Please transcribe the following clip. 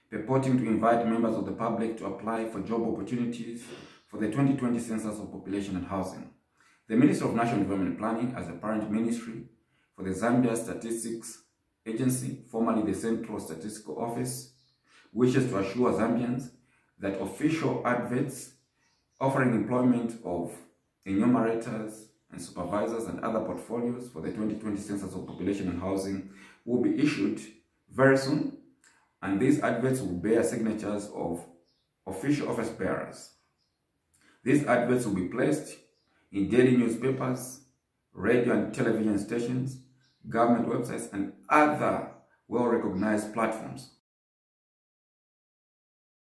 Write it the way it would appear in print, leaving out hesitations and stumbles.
purporting to invite members of the public to apply for job opportunities for the 2020 Census of Population and Housing. The Ministry of National Development Planning, as a parent ministry for the Zambia Statistics Agency, formerly the Central Statistical Office, wishes to assure Zambians that official adverts offering employment of enumerators and supervisors and other portfolios for the 2020 Census of Population and Housing will be issued very soon, and these adverts will bear signatures of official office bearers. These adverts will be placed in daily newspapers, radio and television stations, government websites, and other well-recognized platforms